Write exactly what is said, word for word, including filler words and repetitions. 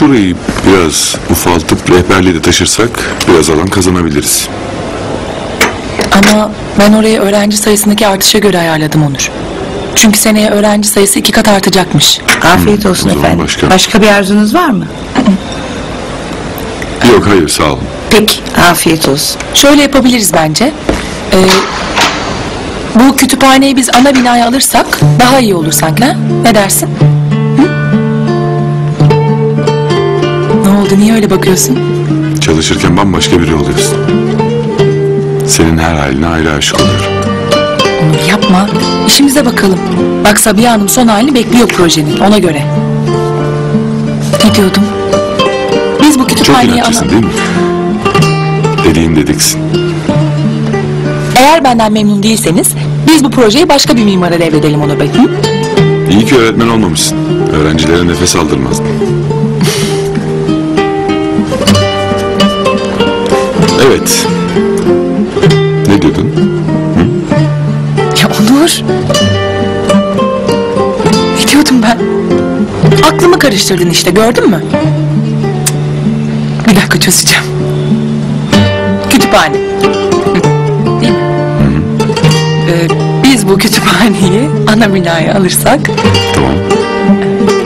burayı biraz ufaltıp rehberliği de taşırsak biraz alan kazanabiliriz. Ama ben orayı öğrenci sayısındaki artışa göre ayarladım Onur. Çünkü seneye öğrenci sayısı iki kat artacakmış. Afiyet olsun o zaman efendim. başka. Başka bir arzunuz var mı? Yok hayır sağ olun. Peki, Afiyet olsun. şöyle yapabiliriz bence. Ee, bu kütüphaneyi biz ana binaya alırsak daha iyi olur sanki, ha? Ne dersin? Hı? Ne oldu, niye öyle bakıyorsun? Çalışırken bambaşka biri oluyorsun. Senin her haline ayrı aşık oluyorum. Onur yapma, işimize bakalım. Bak Sabiha Hanım son halini bekliyor projenin, ona göre. Ne diyordum? Biz bu Çok kütüphaneyi inatçısın ana... değil mi? Dediğim dediksin. Eğer benden memnun değilseniz biz bu projeyi başka bir mimara devredelim Onur Bey. Hı? İyi ki öğretmen olmamışsın. Öğrencilere nefes aldırmazdın. Evet. Ne diyordun? Ya Onur. Ne diyordum ben? Aklımı karıştırdın işte, gördün mü? Cık. Bir dakika çözeceğim. Kütüphane. Hı. Değil mi? Ee, biz bu kütüphaneyi ana binaya alırsak... Tamam.